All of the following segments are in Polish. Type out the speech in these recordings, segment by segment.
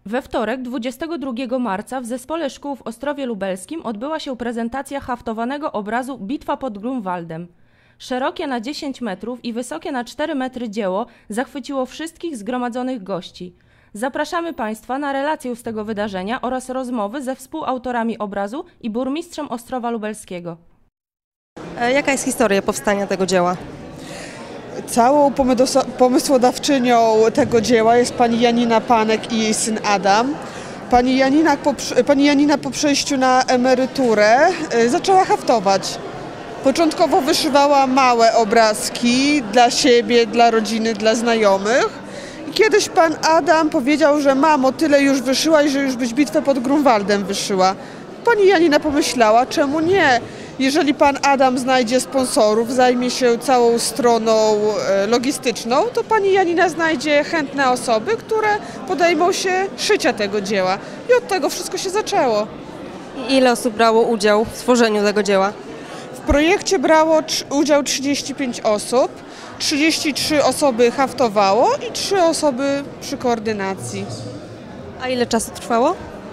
We wtorek 22 marca w Zespole Szkół w Ostrowie Lubelskim odbyła się prezentacja haftowanego obrazu Bitwa pod Grunwaldem. Szerokie na 10 metrów i wysokie na 4 metry dzieło zachwyciło wszystkich zgromadzonych gości. Zapraszamy Państwa na relację z tego wydarzenia oraz rozmowy ze współautorami obrazu i burmistrzem Ostrowa Lubelskiego. Jaka jest historia powstania tego dzieła? Całą pomysłodawczynią tego dzieła jest pani Janina Panek i jej syn Adam. Pani Janina po przejściu na emeryturę zaczęła haftować. Początkowo wyszywała małe obrazki dla siebie, dla rodziny, dla znajomych. I kiedyś pan Adam powiedział, że mamo, tyle już wyszyłaś, że już byś bitwę pod Grunwaldem wyszyła. Pani Janina pomyślała, czemu nie? Jeżeli pan Adam znajdzie sponsorów, zajmie się całą stroną logistyczną, to pani Janina znajdzie chętne osoby, które podejmą się szycia tego dzieła. I od tego wszystko się zaczęło. I ile osób brało udział w stworzeniu tego dzieła? W projekcie brało udział 35 osób, 33 osoby haftowało i 3 osoby przy koordynacji. A ile czasu trwało?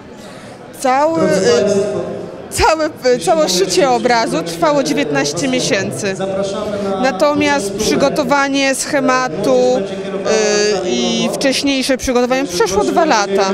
Całe szycie obrazu trwało 19 miesięcy. Natomiast przygotowanie schematu i wcześniejsze przygotowanie przeszło 2 lata.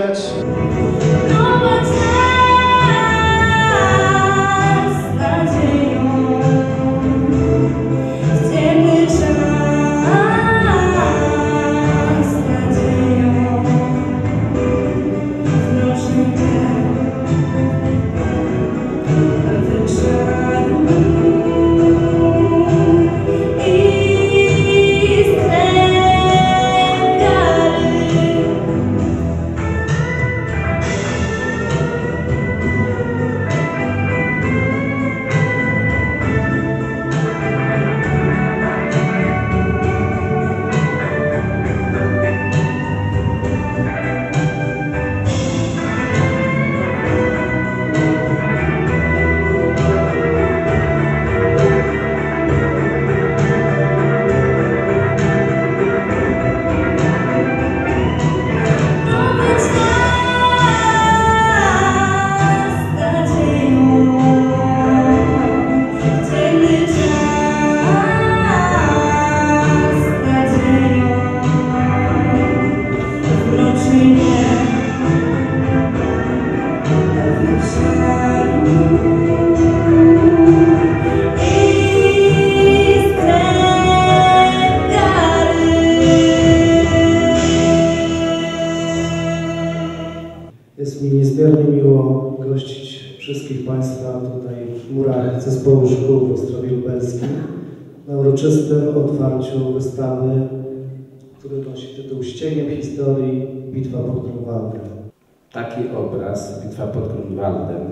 Jest mi niezmiernie miło gościć wszystkich Państwa tutaj w murach Zespołu Szkół w Ostrowie Lubelskim na uroczystym otwarciu wystawy, który nosi tytuł Z cieniem historii Bitwa pod Grunwaldem. Taki obraz, Bitwa pod Grunwaldem,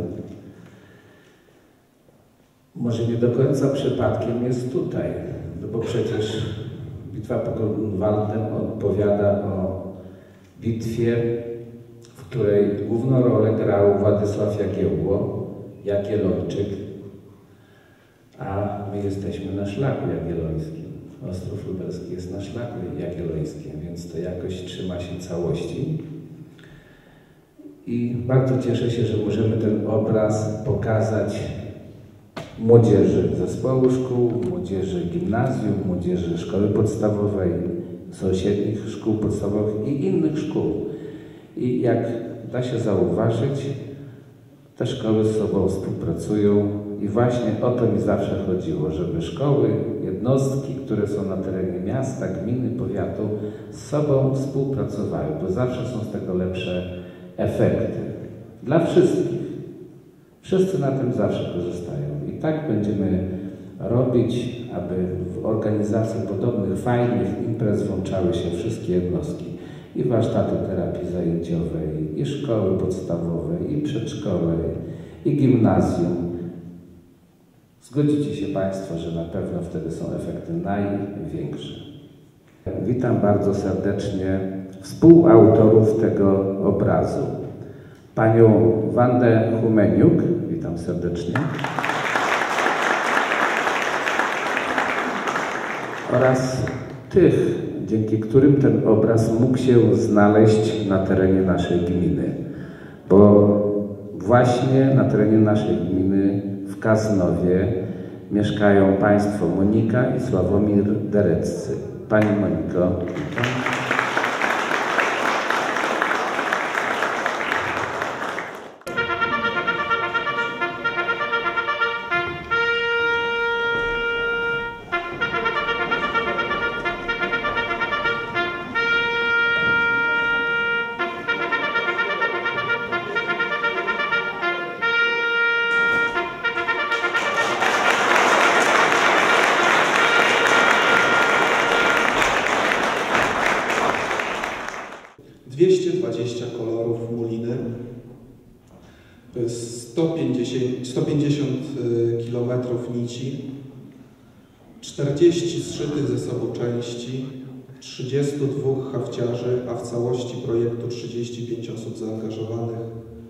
może nie do końca przypadkiem jest tutaj, no bo przecież Bitwa pod Grunwaldem opowiada o bitwie, w której główną rolę grał Władysław Jagiełło, Jagiellończyk, a my jesteśmy na szlaku jagiellońskim. Ostrów Lubelski jest na szlaku jagiellońskim, więc to jakoś trzyma się całości. I bardzo cieszę się, że możemy ten obraz pokazać młodzieży zespołu szkół, młodzieży gimnazjum, młodzieży szkoły podstawowej, sąsiednich szkół podstawowych i innych szkół. I jak da się zauważyć, te szkoły z sobą współpracują i właśnie o to mi zawsze chodziło, żeby szkoły, jednostki, które są na terenie miasta, gminy, powiatu z sobą współpracowały, bo zawsze są z tego lepsze efekty. Dla wszystkich. Wszyscy na tym zawsze korzystają. I tak będziemy robić, aby w organizacji podobnych, fajnych imprez włączały się wszystkie jednostki. I warsztaty terapii zajęciowej, i szkoły podstawowe, i przedszkole, i gimnazjum. Zgodzicie się Państwo, że na pewno wtedy są efekty największe. Witam bardzo serdecznie współautorów tego obrazu. Panią Wandę Humeniuk, witam serdecznie. oraz tych, dzięki którym ten obraz mógł się znaleźć na terenie naszej gminy. Bo właśnie na terenie naszej gminy w Kaznowie mieszkają państwo Monika i Sławomir Dereccy. Pani Moniko. kolorów muliny, 150 km nici, 40 zszytych ze sobą części, 32 hafciarzy, a w całości projektu 35 osób zaangażowanych,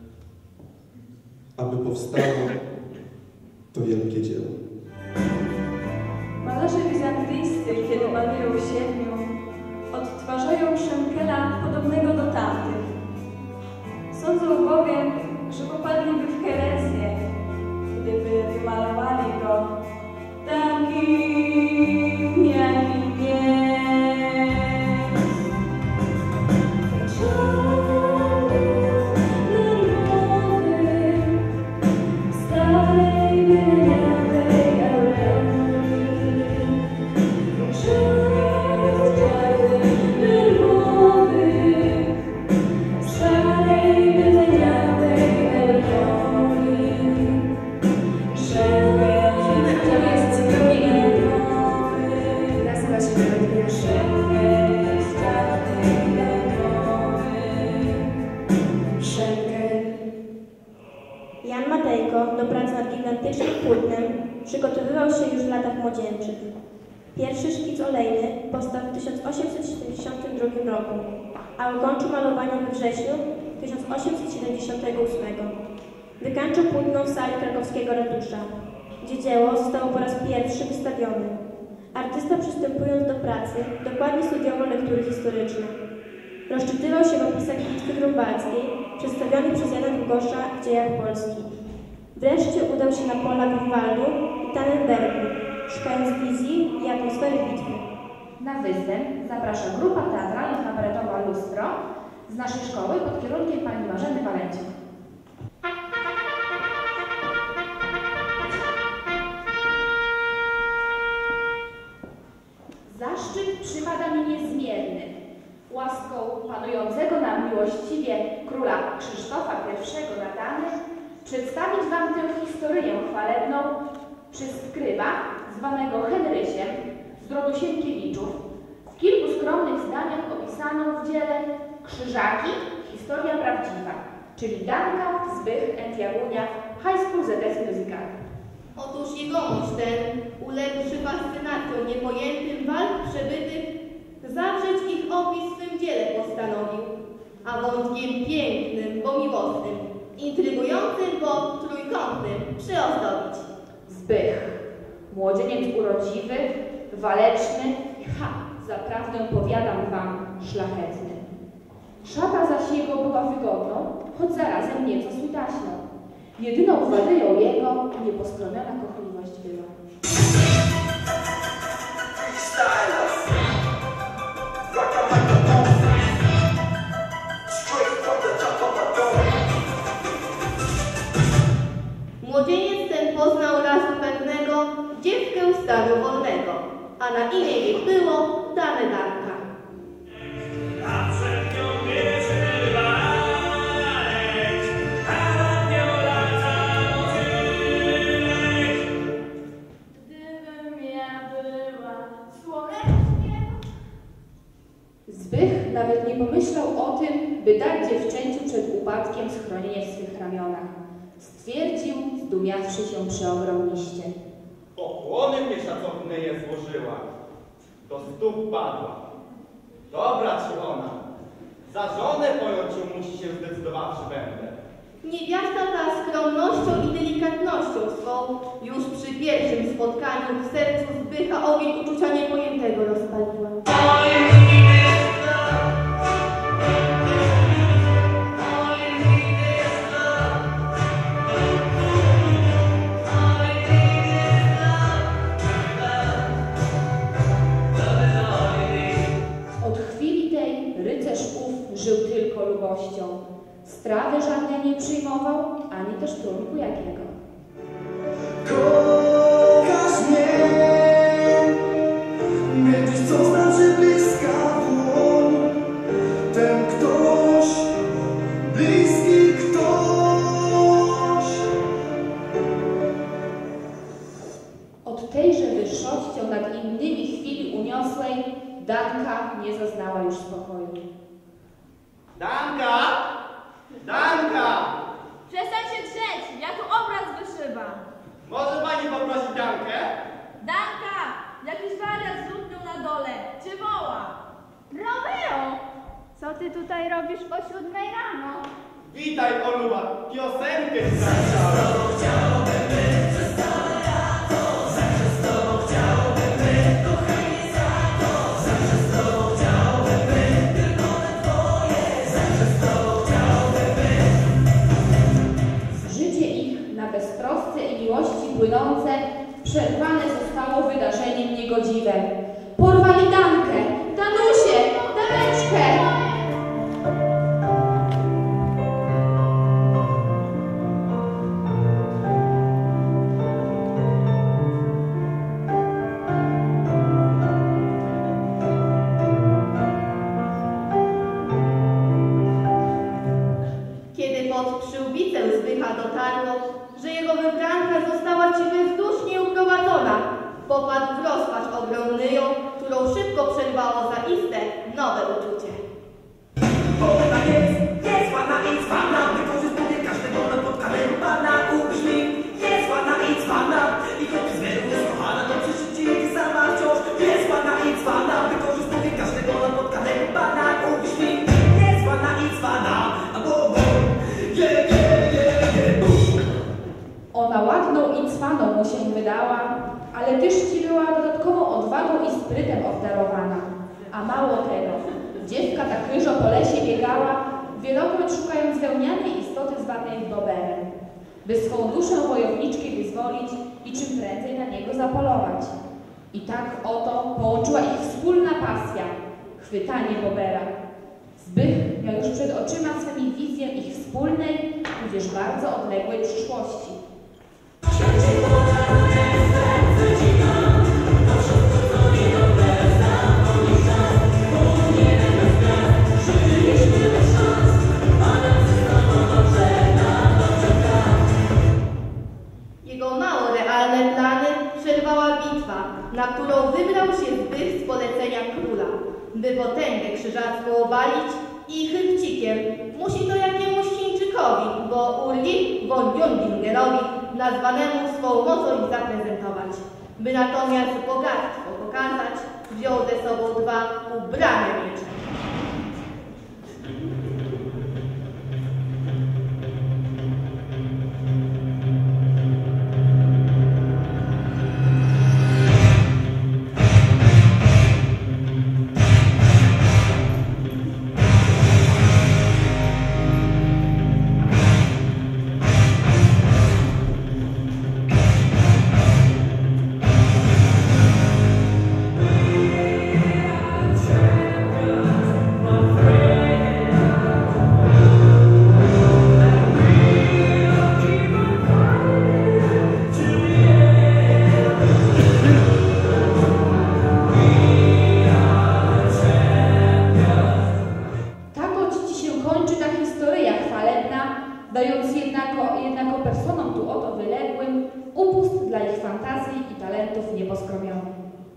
aby powstało to wielkie dzieło. Malarze bizantyjscy, kiedy malują siedmiu, odtwarzają Szenkela podobnego do tamtych. Sądzą bowiem, że popadliby w herezję, gdyby wymalowali go takim, jakim jest. Jan Matejko do pracy nad gigantycznym płótnem przygotowywał się już w latach młodzieńczych. Pierwszy szkic olejny powstał w 1872 roku, a ukończył malowanie we wrześniu 1878. Wykańczył płótno w sali krakowskiego ratusza, gdzie dzieło zostało po raz pierwszy wystawione. Artysta, przystępując do pracy, dokładnie studiował lektury historyczne. Rozczytywał się w opisach bitwy grunwaldzkiej, przedstawionych przez Jana Długosza w dziejach Polski. Wreszcie udał się na pola Grunwaldu i Tannenbergu, szukając wizji i atmosfery bitwy. Na występ zaprasza grupa teatralno-kabaretowa Lustro z naszej szkoły pod kierunkiem pani Marzeny Walencik. Zaszczyt przypada mi niezmierny, łaską panującego nam miłościwie króla Krzysztofa I nadany, przedstawić wam tę historyję chwalebną przez skryba, zwanego Henrysiem, z rodu Sienkiewiczów, w kilku skromnych zdaniach opisaną w dziele Krzyżaki, historia prawdziwa, czyli Danka, Zbych and Jagunia, High School ZS Musical. Otóż jegomość ten, uległszy fascynacją niepojętym walk przebytych, zawrzeć ich opis w swym dziele postanowił, a wątkiem pięknym, bo miłosnym, intrygującym, bo trójkątnym przyozdobić. Zbych, młodzieniec urodziwy, waleczny i zaprawdę powiadam wam, szlachetny. Szata zaś jego była wygodną, choć zarazem nieco switaśną. Jedyną wadyją jego nieposkromiona kochliwość była. Młodzieniec ten poznał razu pewnego dziewkę stanu wolnego, a na imię jej było Danedarka. Zbych nawet nie pomyślał o tym, by dać dziewczęciu przed upadkiem schronienie w swych ramionach. Stwierdził, zdumiawszy się przeogromniście. Pokłony mnie szacowne je złożyła, do stóp padła. Dobra ci ona, za żonę pojąć ją musi się zdecydowawszy będę. Niewiasta ta skromnością i delikatnością swą już przy pierwszym spotkaniu w sercu Zbycha ogień uczucia niepojętego rozpaliła. Od chwili tej rycerz ów żył tylko lubością. Strawy żadnej nie przyjmował, ani też trunku jakiego. Kochasz mnie, wiedzieć co znaczy bliska dłoń. Ten ktoś, bliski ktoś. Od tejże wyższością nad innymi chwili uniosłej Danka nie zaznała już spokoju. Danka! Danka! Przestań się drzeć, ja tu obraz wyszywam. Może pani poprosić Dankę? Danka, jakiś wariat zrób na dole, cię woła. Romeo! Co ty tutaj robisz o 7 rano? Witaj, Oluba, piosenkę ci zagrałem. beztrosce i miłości płynące przerwane zostało wydarzeniem niegodziwem. Porwali Dankę, Danusię, Daneczkę! Kiedy pod przyłbicę Zbycha dotarło, że jego wybranka została ci bezdusznie uprowadzona, popadł w rozpacz ogromnyją, którą szybko przerwało zaiste nowe uczucie. Ona jest ładna i cwana, wykorzystuje każdego napotkanego pana, ubrzmi. Jest ładna i cwana, i choć z wielu jest kochana, to przecież sama wciąż. Jest ładna i cwana, wykorzystuje każdego napotkanego pana, ubrzmi. Jest ładna i cwana, a bo Ona ładną i cwaną mu się wydała, ale też ci była dodatkową odwagą i sprytem obdarowana. A mało tego, dziewka tak ryżo po lesie biegała, wielokroć szukając wełnianej istoty zwanej boberem, by swą duszę wojowniczki wyzwolić i czym prędzej na niego zapolować. I tak oto połączyła ich wspólna pasja, chwytanie bobera. Zbych miał już przed oczyma swymi wizję ich wspólnej, tudzież bardzo odległej przyszłości. Jego mało realne plany przerwała bitwa, na którą wybrał się Zbych z polecenia króla, by potęgę krzyżacką obalić i chybcikiem musi to jakiemuś Chińczykowi, bo Urli von Jungingerowi, nazwanemu swą mocą ich zaprezentować. By natomiast bogactwo pokazać, wziął ze sobą 2 ubrane miecze. Dając jednako personom tu oto wyległym upust dla ich fantazji i talentów nieposkromionych.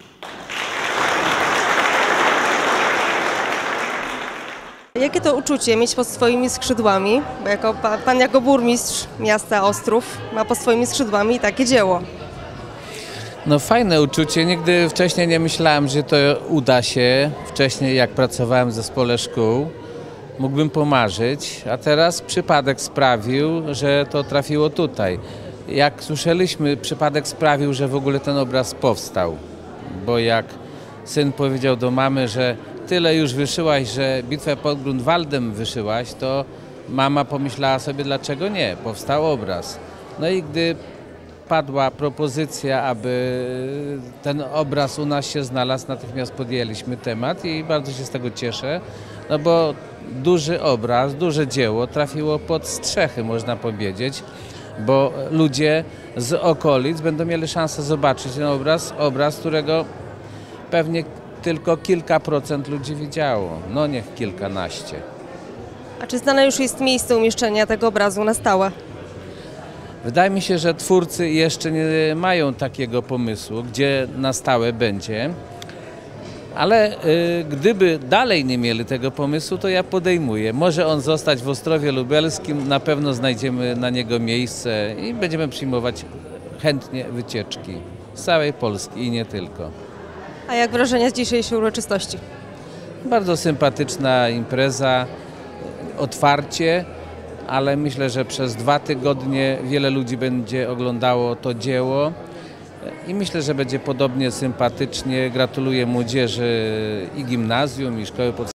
Jakie to uczucie mieć pod swoimi skrzydłami, bo jako pan jako burmistrz miasta Ostrów ma pod swoimi skrzydłami takie dzieło? No fajne uczucie, nigdy wcześniej nie myślałem, że to uda się. Wcześniej jak pracowałem w zespole szkół, mógłbym pomarzyć, a teraz przypadek sprawił, że to trafiło tutaj. Jak słyszeliśmy, przypadek sprawił, że w ogóle ten obraz powstał, bo jak syn powiedział do mamy, że tyle już wyszyłaś, że bitwę pod Grunwaldem wyszyłaś, to mama pomyślała sobie, dlaczego nie, powstał obraz. No i gdy padła propozycja, aby ten obraz u nas się znalazł, natychmiast podjęliśmy temat i bardzo się z tego cieszę, no bo duży obraz, duże dzieło trafiło pod strzechy, można powiedzieć, bo ludzie z okolic będą mieli szansę zobaczyć ten obraz, którego pewnie tylko kilka procent ludzi widziało, no niech kilkanaście. A czy znane już jest miejsce umieszczenia tego obrazu na stałe? Wydaje mi się, że twórcy jeszcze nie mają takiego pomysłu, gdzie na stałe będzie, ale gdyby dalej nie mieli tego pomysłu, to ja podejmuję. Może on zostać w Ostrowie Lubelskim, na pewno znajdziemy na niego miejsce i będziemy przyjmować chętnie wycieczki z całej Polski i nie tylko. A jak wrażenia z dzisiejszej uroczystości? Bardzo sympatyczna impreza, otwarcie, ale myślę, że przez 2 tygodnie wiele ludzi będzie oglądało to dzieło i myślę, że będzie podobnie sympatycznie. Gratuluję młodzieży i gimnazjum, i szkoły podstawowej.